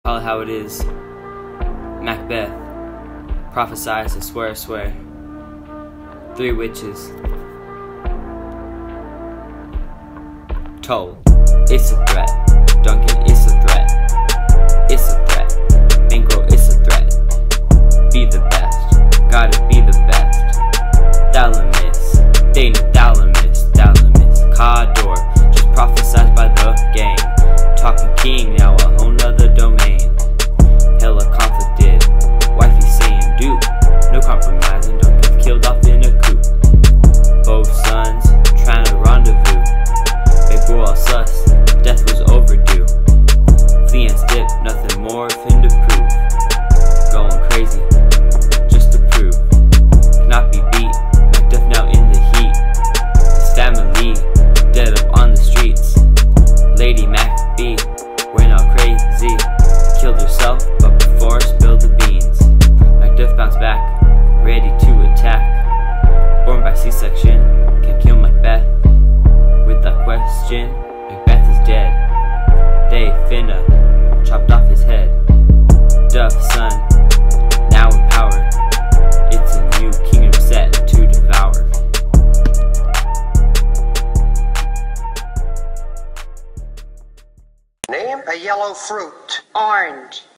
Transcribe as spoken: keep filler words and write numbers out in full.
Call it how it is. Macbeth prophesies, I swear, I swear. Three witches told, it's a threat. Duncan, it's a threat. It's a threat. Bankroll, it's a threat. Be the best. Gotta be the best. Thalamus, Dana Thalamus, Thalamus. Cador, just prophesied by the gang. Talking king, now a whole nother domain. Hella conflicted, wifey saying dude. No compromising, don't get killed off in a coup. Both sons trying to rendezvous. They were all sus, death was overdue. Flee and stip, nothing more of him to prove. Going crazy, just to prove. Cannot be beat, Macduff now in the heat. His family, dead up on the streets. Lady Macboi, went all crazy. Killed herself, but before spilled the beans. Macduff bounced back, ready to attack. Born by C-section, can kill Macbeth. With that question, Macbeth is dead. They finna chopped off his head. Duff's son, now in power. It's a new kingdom set to devour. Name a yellow fruit. Orange.